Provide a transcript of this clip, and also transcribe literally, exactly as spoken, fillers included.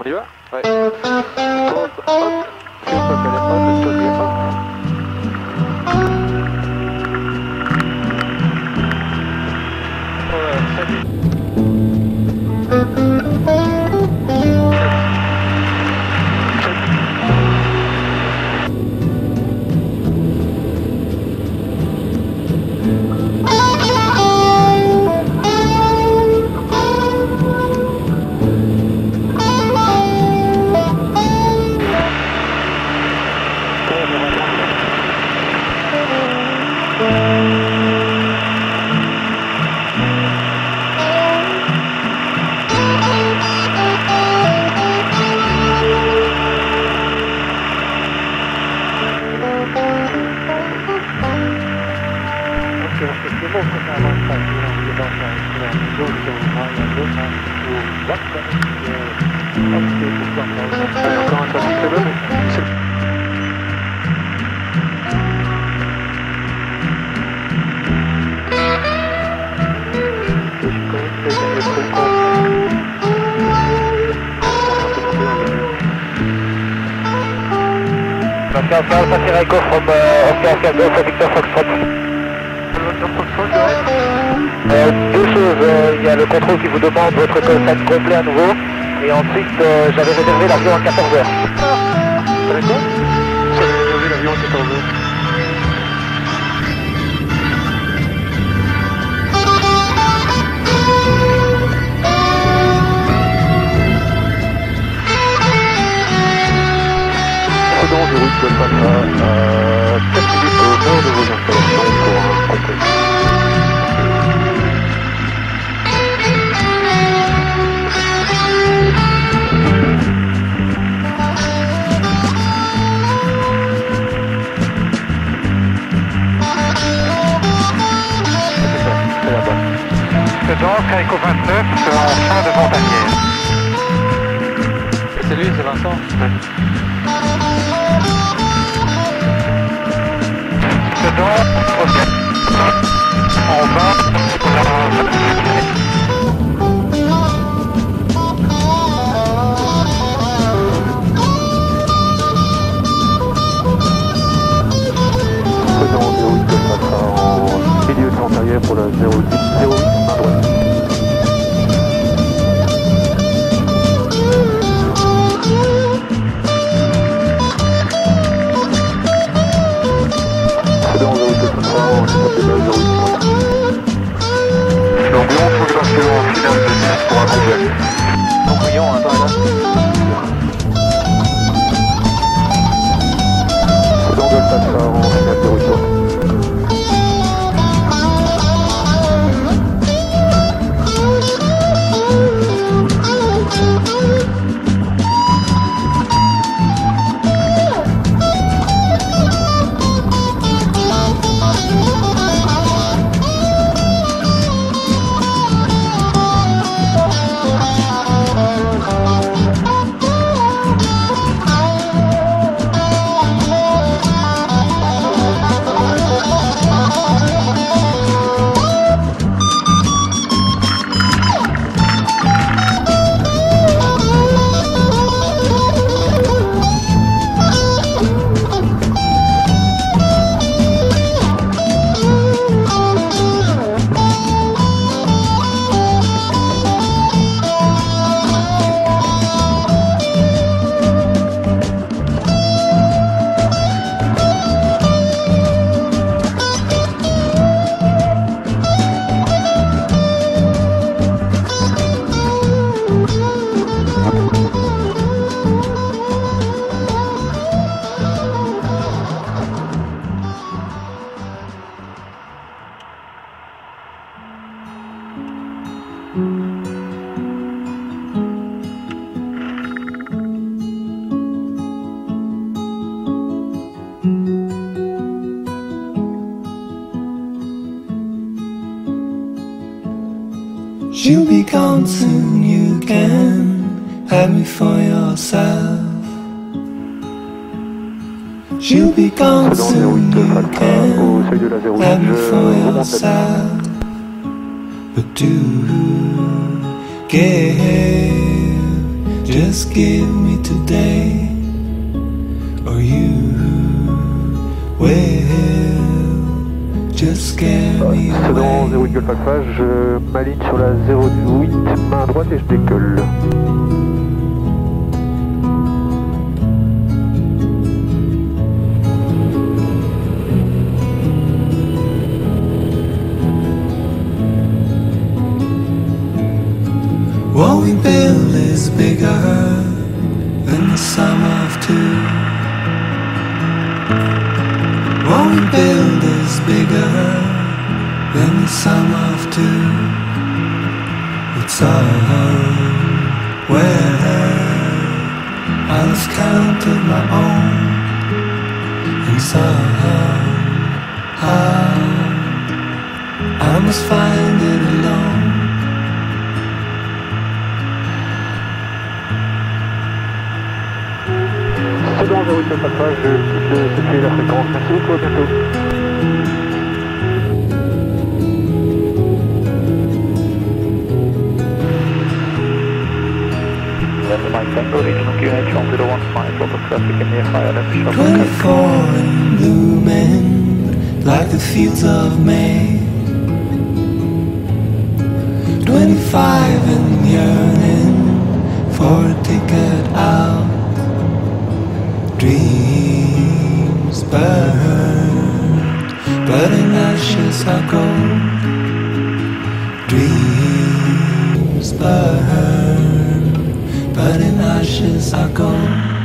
y va? Ouais. Hop, hop. Si on peut faire les hop, le tour hop. Ouais, salut. Oscar Alpha Sierra Echo from uh, Oscar Oscar Golf for Victor Foxtrot. Euh, deux choses, euh, il y a le contrôle qui vous demande votre call sign complet à nouveau, et ensuite euh, j'avais réservé l'avion à quatorze heures. T'avais quoi? J'avais réservé l'avion à quatorze heures. Prudence de route de Pata à quatre minutes au nord de vos installations pour un complet. C'est là-bas. Prudence, Carico vingt-neuf, en fin de Montagnière. C'est lui, c'est Vincent. Ouais. Prudence, Oscar, en bas, Prudence zéro huit de Pata en milieu de vent arrière pour la zéro huit, zéro huit main droite. L'ambiance migration en finale de dix pour un complet. Donc voyons, attends, là. Prudence de Pata en finale de retour. You'll be gone soon, you can have me for yourself. You'll be gone soon, you can have me for yourself. But do care Just give me today, or you will just scare me C'est dans zéro away. huit Golf Alpha, je m'aligne sur la zéro huit, main droite et je décolle. What we build is bigger than the sum of two. What we build is bigger than the sum of two. It's all where I lost count of my own, and somehow I must find it alone. C'est dans zéro huit Golf Alpha, je quitte le circuit et la fréquence. Merci beaucoup, à bientôt. Mike Tango, regional Q H one zero one five, local traffic in near fire and shop. Twenty-four and blooming like the fields of May. Twenty-five and yearning for a ticket out. Dreams burn, but in ashes I go. Dreams burn, but in ashes I go.